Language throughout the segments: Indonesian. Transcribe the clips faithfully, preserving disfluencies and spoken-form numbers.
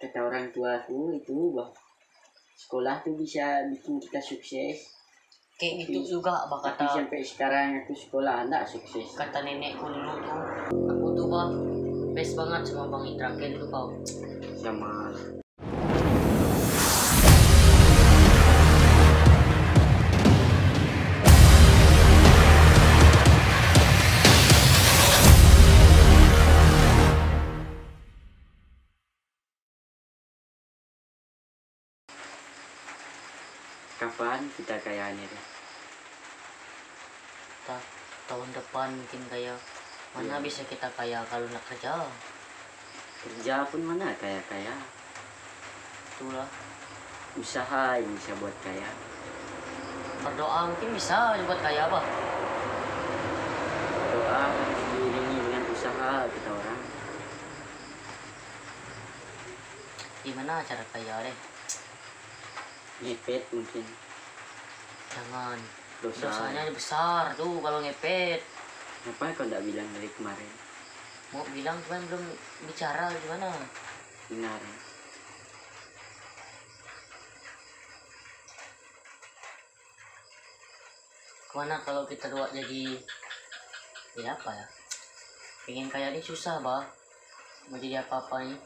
kata orang tuaku itu bahwa sekolah tuh bisa bikin kita sukses. Kayak gitu juga bah Tapi kata sampai sekarang aku sekolah enggak sukses. kata nenekku dulu tuh. Aku tuh bah best banget sama Bang Indra Ken tuh kau. Sama kapan kita kayaknya deh? Ta tahun depan mungkin kayak mana Iya. bisa kita kaya kalau nak kerja. Kerja pun mana kaya-kaya. Itulah Usaha yang bisa buat kaya. berdoa mungkin bisa buat kaya apa. Doa diiringi dengan usaha kita orang. Gimana cara kaya deh? Ngepet mungkin. Jangan. Dosa. Dosanya besar tuh kalau ngepet. Apa kau enggak bilang dari kemarin? Mau bilang cuman belum bicara gimana? Benar. Kemana kalau kita doa jadi ya apa ya? Pengen kaya ini susah bah. Mau jadi apa-apa nih?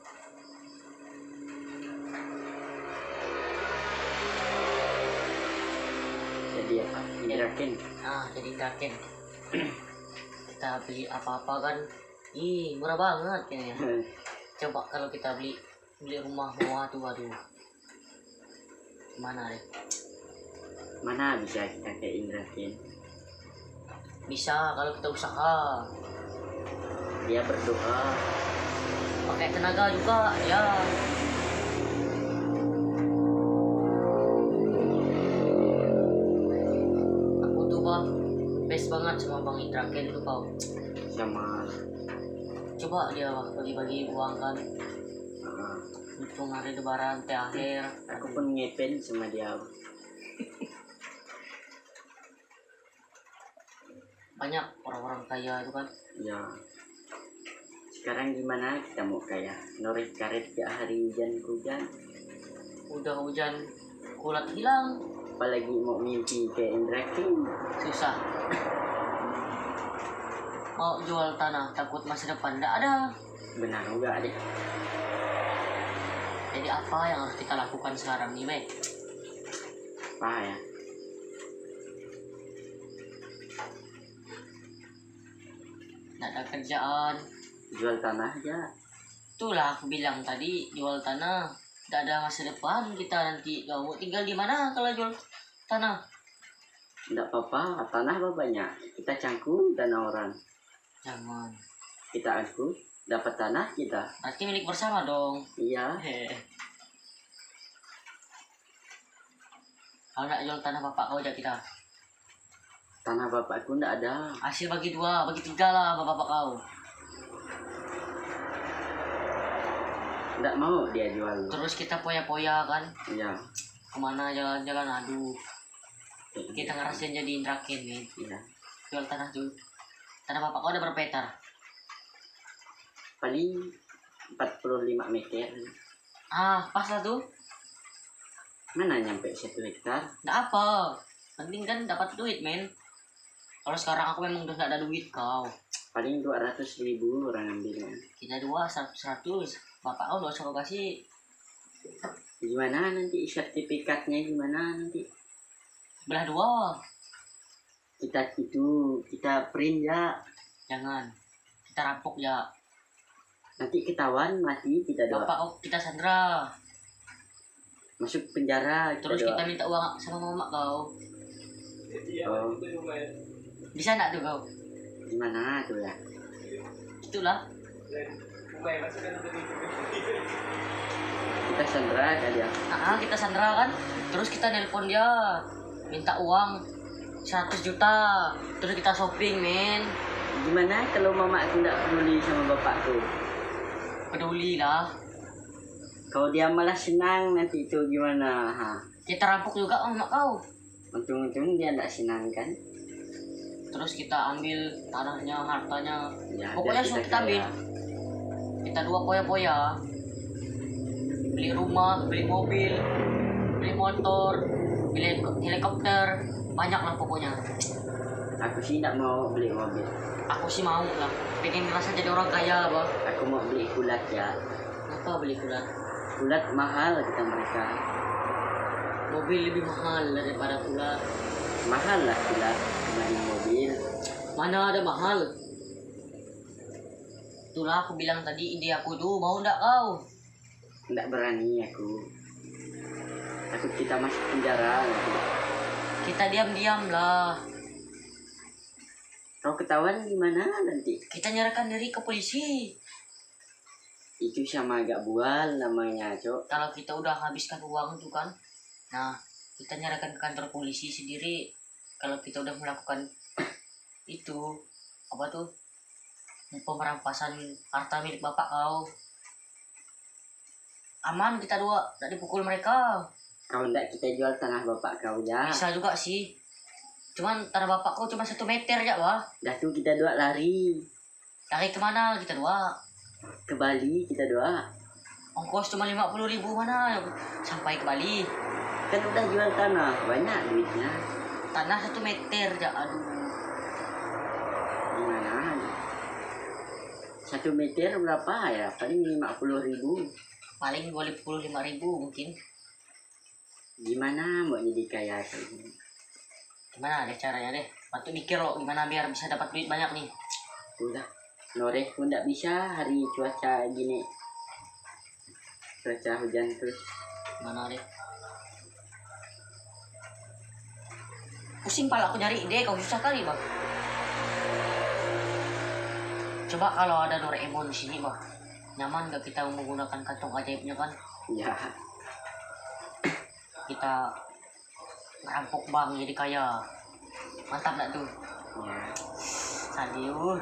Jadi apa? Indra Ken. Ah jadi Draken. Kita beli apa-apa kan? Ih murah banget kayaknya. Coba kalau kita beli beli rumah mewah tuh aduh. Mana deh? Mana bisa kita kayak Indra Ken? Bisa kalau kita usaha. Dia berdoa. Pakai tenaga juga ya. Aku tuh bang best banget sama Bang Indra Ken tuh kau. Sama Coba dia Bang, bagi-bagi uang kan. uh, Untung hari lebaran teh akhir. aku pun ngepen sama dia. Banyak orang-orang kaya itu kan. Ya. Sekarang gimana kita mau kaya? Norek karet tiap hari hujan hujan. Udah hujan kulat hilang. Apalagi mau mimpi kayak Indra Ken. Susah. Mau jual tanah takut masa depan nggak ada. Benar juga deh. Jadi apa yang harus kita lakukan sekarang nih, Be? Apa ya? Nggak ada kerjaan. Jual tanah aja. Itulah aku bilang tadi jual tanah. Nggak ada masa depan kita nanti. Kau tinggal di mana kalau jual tanah? Enggak apa-apa, tanah apa banyak. Kita cangkul tanah orang. Jangan. Kita angkut, dapat tanah kita. Nanti milik bersama dong. Iya. Hehe. Kalau nggak jual tanah bapak kau aja kita. Tanah bapakku enggak ada. Hasil bagi dua, bagi tiga lah bapak-bapak kau. Enggak mau dia jual. Terus kita poya-poya kan. Iya. Kemana jalan-jalan aduh. Kita ngerasain jadi Indra Ken nih. Iya. Jual tanah tuh. Tanah bapak kau ada berapa hektar? Paling empat puluh lima meter. Ah, pas lah tuh. Mana nyampe satu hektar? Nggak apa. Penting kan dapat duit, men. Kalau sekarang aku memang udah nggak ada duit kau. Paling dua ratus ribu orang ambilnya. Kita dua seratus seratus. Bapak kau dosa kau kasih. Gimana nanti sertifikatnya gimana nanti? Belah dua. Kita itu kita print ya. Jangan. Kita rampok ya. Nanti ketahuan mati kita doa. Bapak kau kita sandra. Masuk penjara. Terus doa. kita minta uang sama mama kau. Oh, Bisa nggak tuh kau? gimana tuh ya? Itulah. Kita sandra kali ya. Nah, kita sandra kan. Terus kita nelpon dia. Minta uang seratus juta. Terus kita shopping, men. Gimana kalau mama aku nggak peduli sama bapakku? Peduli lah. Kalau dia malah senang nanti itu gimana? Ha? Kita rampok juga sama kau. Untung-untung dia nggak senang kan? Terus kita ambil tanahnya, hartanya. Ya, Pokoknya biar semua kita kita ambil. kaya. Kita dua poya-poya. beli rumah, beli mobil, beli motor, beli helikopter, banyak lah pokoknya. Aku sih tidak mau beli mobil. Aku sih mau lah, pengen ngerasa jadi orang kaya bah. Aku mau beli kulat ya. Apa beli kulat? Kulat mahal kata mereka. Mobil lebih mahal daripada kulat. Mahal lah kulat dibanding mobil. Mana ada mahal? Itulah aku bilang tadi, ide aku tuh, mau ndak kau? Tidak berani aku. Takut kita masuk penjara nanti. Kita diam-diam lah. Kau ketahuan gimana nanti? Kita nyerahkan diri ke polisi. Itu sama agak bual namanya, Cok. Kalau kita udah habiskan uang tuh kan, nah kita nyerahkan ke kantor polisi sendiri. Kalau kita udah melakukan itu apa tuh, pemerampasan harta milik bapak kau, aman kita dua, tidak dipukul mereka. Kau ndak kita jual tanah bapak kau ya? Bisa juga sih, cuman tanah bapak kau cuma satu meter ya bah. Dah tuh kita dua lari Lari kemana kita dua? ke Bali kita dua. Ongkos cuma lima puluh ribu mana sampai ke Bali. Kan udah jual tanah banyak duitnya. Tanah satu meter ya, aduh. Gimana? Satu meter berapa ya? Paling lima puluh ribu. Paling dua puluh lima ribu mungkin. Gimana mau jadi kaya kayak gini? Gimana deh caranya deh? Bantu mikir loh gimana biar bisa dapat duit banyak nih. Udah, noreh pun nggak bisa hari cuaca gini. Cuaca hujan terus. Mana deh? Pusing pala aku nyari ide, kau susah kali bang. Coba kalau ada Doraemon di sini bang, nyaman gak kita menggunakan kantong ajaibnya kan? Ya, Kita ngerampok bank jadi kaya, mantap gak tuh? ya. Sadiu.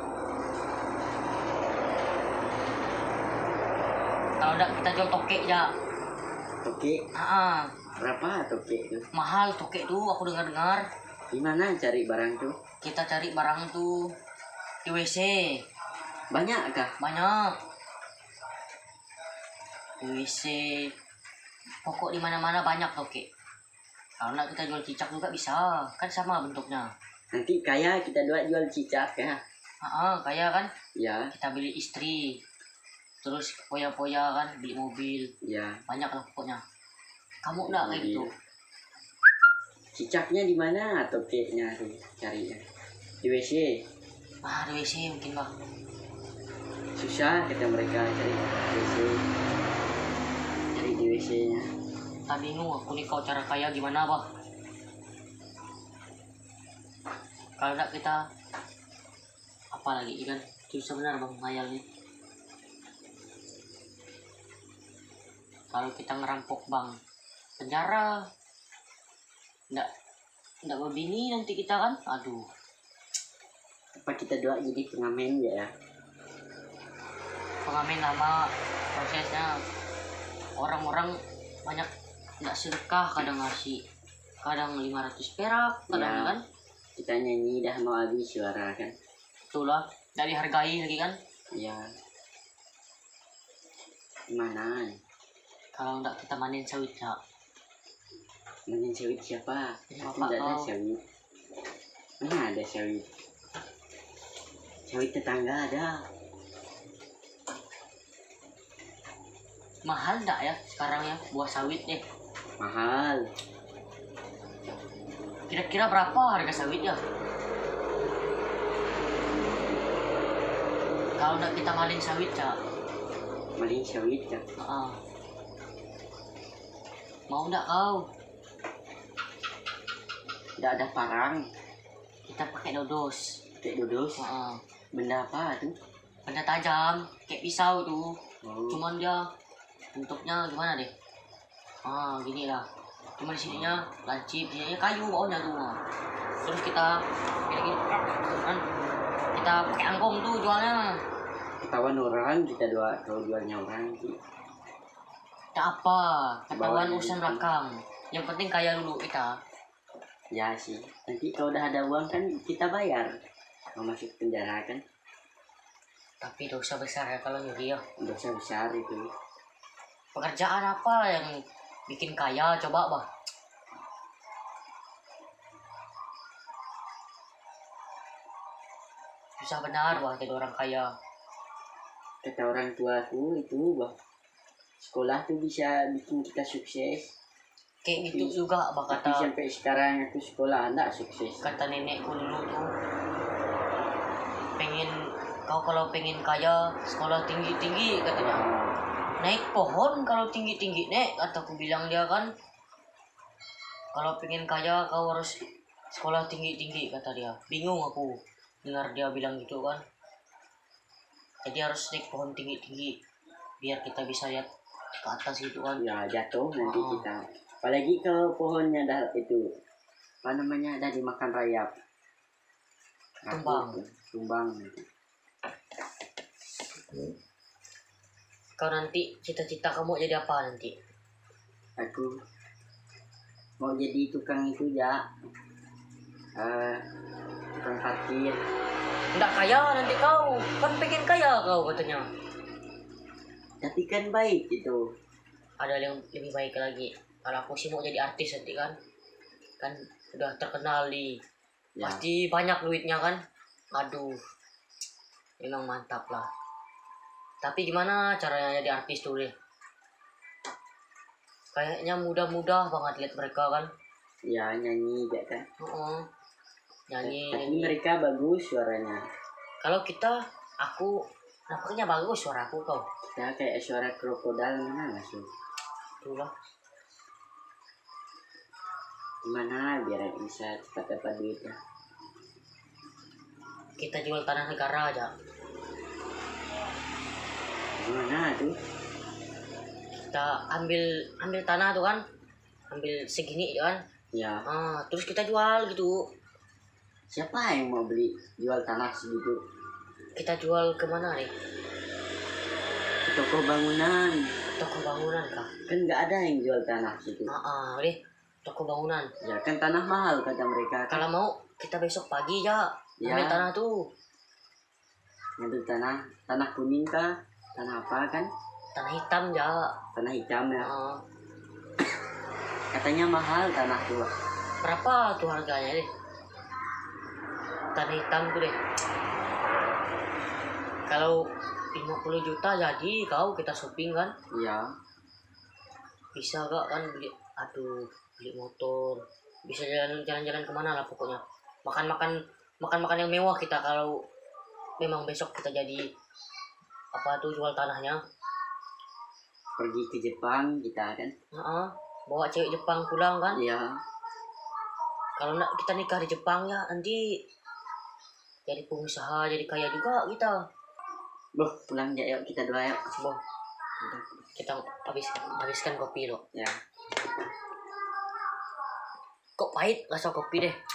Kalau udah kita jual tokek ya. Oke, Ah, berapa toke itu? mahal tokek tuh aku dengar-dengar. Gimana cari barang tuh? Kita cari barang tuh di W C. Banyak kah? Banyak. Di W C. Pokok di mana-mana banyak tokek. Kalau nggak kita jual cicak juga bisa, kan sama bentuknya. Nanti kaya kita dua jual cicak ya? Ah, kaya kan? Ya, Kita beli istri. Terus poya-poya kan beli mobil. ya. Banyak lah pokoknya. Kamu enggak kayak gitu? Cicaknya di mana tokeknya tuh carinya? Di W C. Ah, di W C mungkin bang. Susah kata mereka cari W C. Cari di W C-nya. Tak bingung aku nih kau cara kaya gimana bang? Kalau enggak kita apa lagi kan? Susah benar bang ngayal nih. Kalau kita ngerampok bank, penjara, enggak enggak begini nanti kita kan? Aduh, Apa kita dua jadi pengamen ya? pengamen lama prosesnya. Orang-orang banyak enggak sedekah, kadang ngasih, kadang lima ratus perak, kadang Ya. kan? Kita nyanyi dah mau habis suara kan? Itulah, enggak dihargai lagi kan? Ya. Gimana? Kalau enggak kita manin sawit ya. Manin sawit siapa? Ya, Aku Bapak tidak ada kau. sawit. Mana ada sawit? Sawit tetangga ada. Mahal enggak ya sekarang ya buah sawit deh? Mahal. Kira-kira berapa harga sawit ya? Kalau enggak kita maling sawit ya. Maling sawit ya. Ah. Mau enggak kau? Tidak ada parang. Kita pakai dodos. Kayak dodos. Ah. Benda apa tuh? Benda tajam, kayak pisau tuh. Oh. Cuman dia bentuknya gimana deh? Ah, gini lah. Cuma di sininya lancip, sininya kayu bawahnya tuh. Terus kita gini gini kan? Kita pakai angkong tuh jualnya. Ketahuan orang kita dua kalau jualnya orang sih. Tak apa, ketahuan Bawahnya urusan gitu. belakang. Yang penting kaya dulu kita. Ya sih. Nanti kalau udah ada uang kan kita bayar. Mau masuk penjara kan Tapi dosa besar ya kalau nyuri ya. dosa besar itu. pekerjaan apa yang bikin kaya coba bah? Susah benar bah jadi orang kaya. Kata orang tuaku itu bah, sekolah tuh bisa bikin kita sukses. Kayak gitu juga bah Tapi kata sampai sekarang aku sekolah enggak sukses. kata nenekku dulu tuh, pengen kau kalau pengen kaya sekolah tinggi tinggi katanya, Ah, naik pohon kalau tinggi tinggi nek kataku bilang dia kan, kalau pengen kaya kau harus sekolah tinggi tinggi kata dia. Bingung aku dengar dia bilang gitu kan, jadi harus naik pohon tinggi tinggi biar kita bisa lihat ke atas gitu kan. ya jatuh nanti Ah. kita. Apalagi kalau pohonnya dah itu apa namanya dah dimakan rayap. Tumbang. Aku- Tumbang nanti. Kau nanti cita-cita kamu jadi apa nanti? Aku mau jadi tukang itu ya. Eh, tukang parkir. Nggak kaya nanti kau, kan pengen kaya kau katanya. Tapi kan baik itu. Ada yang lebih baik lagi. Kalau aku sih mau jadi artis nanti kan, kan udah terkenal di, Ya. pasti banyak duitnya kan. Aduh, memang mantap lah. Tapi gimana caranya jadi artis tuh deh? Kayaknya mudah-mudah banget lihat mereka kan. Ya nyanyi juga kan. Heeh. Nyanyi, Tapi nyanyi. mereka bagus suaranya. Kalau kita, aku nampaknya bagus suara aku kau. Ya kayak suara krokodil mana masuk. Itulah. Gimana biar bisa cepat dapat duitnya. Kita jual tanah negara aja. Gimana tuh? Kita ambil ambil tanah tuh kan, ambil segini kan. Ya Ah, terus kita jual gitu. siapa yang mau beli jual tanah segitu? Kita jual kemana nih? Ke toko bangunan. Toko bangunan kah? Kan nggak ada yang jual tanah situ. Ah, ah, deh. Toko bangunan. Ya kan tanah mahal kata mereka. Kalau mau kita besok pagi ya ambil Ya. tanah tuh. Ngambil tanah, tanah kuning kah? Tanah apa kan? Tanah hitam ya. Tanah hitam ya. Ah, Katanya mahal tanah tuh. berapa tuh harganya deh? Tanah hitam tuh deh. Kalau lima puluh juta jadi kau kita shopping kan? Iya. Bisa gak kan beli, aduh, beli motor, bisa jalan jalan-jalan kemana lah pokoknya, makan makan makan makan yang mewah kita kalau memang besok kita jadi apa tuh jual tanahnya. Pergi ke Jepang kita kan. Heeh, bawa cewek Jepang pulang kan. Iya. Kalau nak kita nikah di Jepang ya nanti jadi pengusaha, jadi kaya juga kita. Boh, pulang ya yuk kita doa yuk. Boh, kita habis habiskan kopi lo. Ya. Kok pahit rasa kopi deh.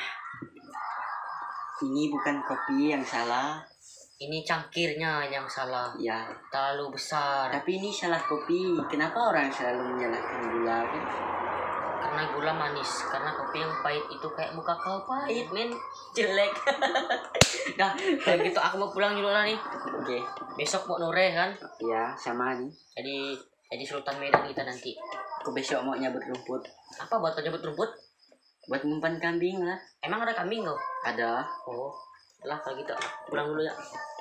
Ini bukan kopi yang salah. Ini cangkirnya yang salah, Ya. terlalu besar. Tapi ini salah kopi. Kenapa orang selalu menyalahkan gula kan? Karena gula manis, karena kopi yang pahit itu kayak muka kau pahit men, jelek. Dah, kalau gitu aku mau pulang dulu lah nih. Oke. Besok mau nore kan, Ya, sama nih. jadi jadi Sultan Medan kita nanti. Aku besok mau nyabut rumput. Apa buat nyebut rumput? Buat ngumpan kambing lah. Emang ada kambing kau? Ada. Oh, lah kalau gitu pulang dulu ya.